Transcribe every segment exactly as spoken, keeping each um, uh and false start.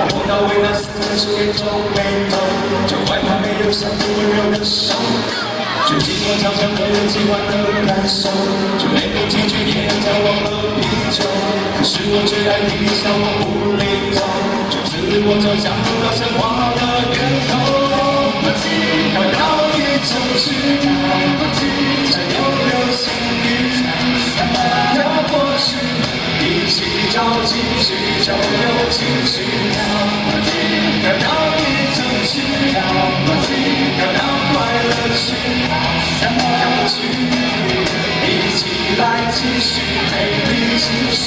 碰到为难死的是会皱眉头，就害怕没有相对温柔的手，就寂寞常常和人喜欢的感受，就没有几句也要交往和啤酒。可是我最爱听你笑我无厘头，就自我着想不到神话的源头。要到宇宙去，才有流星雨，要过去，一起找情绪，就有情绪。要到宇宙去，要到快乐去，要过去，一起来继续美丽情绪。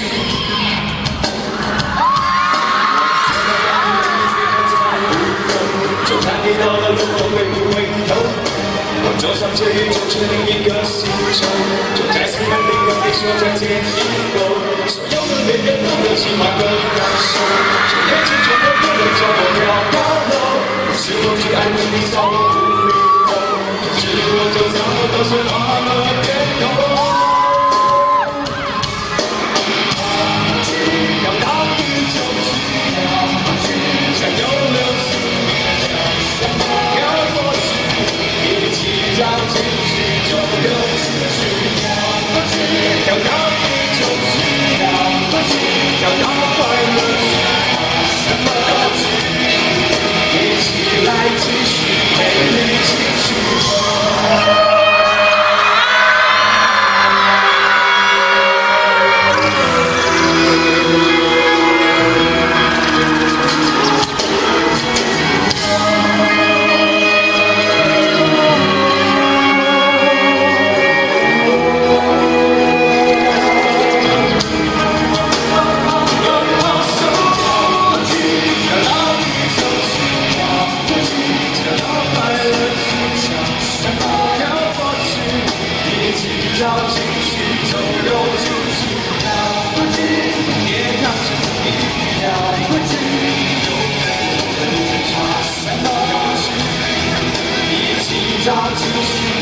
就看你到了路口会不会头，我坐上这宇宙是另一个星球，就再次和灵魂你说再见以后，所有的恋人都有喜欢的感受，就连青春的不能叫我飘高楼，可是我最爱的你笑我无厘头，就自我就像我都是花了变头。要到宇宙去，想有流星。要情绪就有情绪，要到宇宙去，要到快乐去，什么都去，一起来继续美丽情绪。要情绪就有情绪，别看着你要不及，有更多的人抓什么东西，一起找情绪。